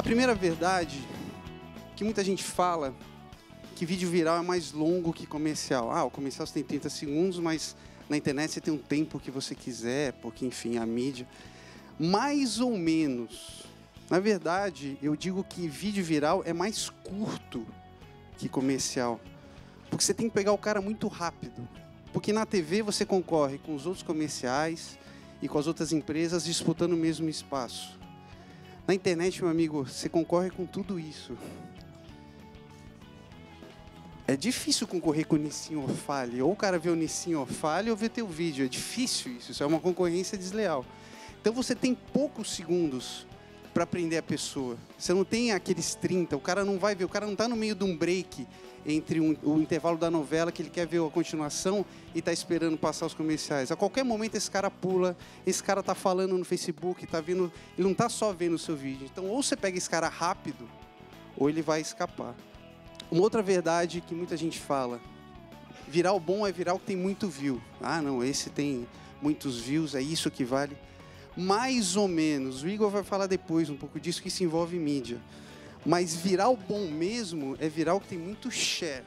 Primeira verdade, que muita gente fala que vídeo viral é mais longo que comercial. O comercial você tem 30 segundos, mas na internet você tem um tempo que você quiser, porque, enfim, a mídia. Mais ou menos. Na verdade, eu digo que vídeo viral é mais curto que comercial. Porque você tem que pegar o cara muito rápido. Porque na TV você concorre com os outros comerciais e com as outras empresas disputando o mesmo espaço. Na internet, meu amigo, você concorre com tudo isso. É difícil concorrer com o Nissin ou Fale. Ou o cara vê o Nissin ou Fale ou vê teu vídeo. É difícil isso. Isso é uma concorrência desleal. Então você tem poucos segundos para prender a pessoa. Você não tem aqueles 30. O cara não vai ver. O cara não está no meio de um break entre o intervalo da novela que ele quer ver a continuação e está esperando passar os comerciais. A qualquer momento esse cara pula. Esse cara está falando no Facebook. Tá vendo, ele não está só vendo o seu vídeo. Então ou você pega esse cara rápido ou ele vai escapar. Uma outra verdade que muita gente fala, viral bom é viral que tem muito view. Não, esse tem muitos views, é isso que vale. Mais ou menos, o Igor vai falar depois um pouco disso, que isso envolve mídia. Mas viral bom mesmo é viral que tem muito share.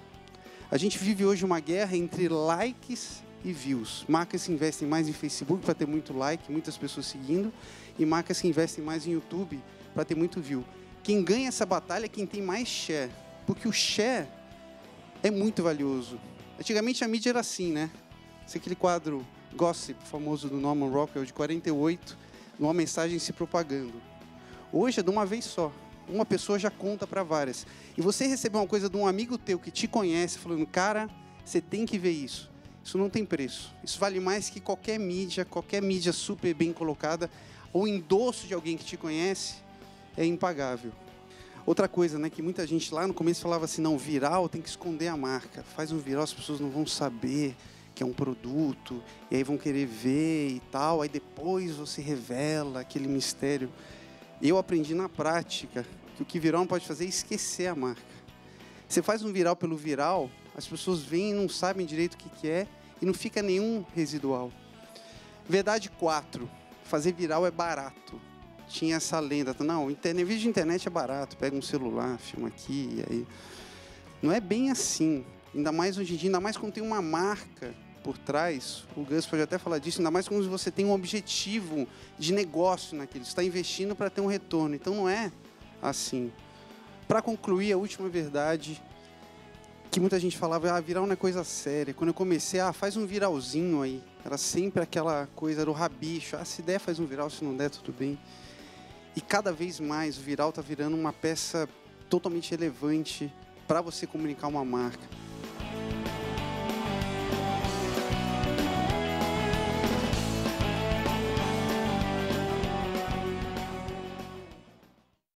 A gente vive hoje uma guerra entre likes e views. Marcas que investem mais em Facebook para ter muito like, muitas pessoas seguindo, e marcas que investem mais em YouTube para ter muito view. Quem ganha essa batalha é quem tem mais share. Porque o share é muito valioso. Antigamente a mídia era assim, né? Esse é aquele quadro Gossip, famoso do Norman Rockwell, de 48, uma mensagem se propagando. Hoje é de uma vez só. Uma pessoa já conta para várias. E você receber uma coisa de um amigo teu que te conhece, falando, cara, você tem que ver isso. Isso não tem preço. Isso vale mais que qualquer mídia super bem colocada, ou endosso de alguém que te conhece, é impagável. Outra coisa, né, que muita gente lá no começo falava assim, não, viral tem que esconder a marca. Faz um viral, as pessoas não vão saber que é um produto, e aí vão querer ver e tal, aí depois você revela aquele mistério. Eu aprendi na prática que o que viral não pode fazer é esquecer a marca. Você faz um viral pelo viral, as pessoas veem e não sabem direito o que é, e não fica nenhum residual. Verdade 4, fazer viral é barato. Tinha essa lenda, não, vídeo de internet é barato, pega um celular, filma aqui, e aí... Não é bem assim, ainda mais hoje em dia, ainda mais quando tem uma marca por trás, o Gus pode até falar disso, ainda mais quando você tem um objetivo de negócio naquilo, você está investindo para ter um retorno, então não é assim. Para concluir, a última verdade, que muita gente falava, viral não é coisa séria. Quando eu comecei, faz um viralzinho aí, era sempre aquela coisa do rabicho, se der faz um viral, se não der tudo bem. E cada vez mais o viral está virando uma peça totalmente relevante para você comunicar uma marca.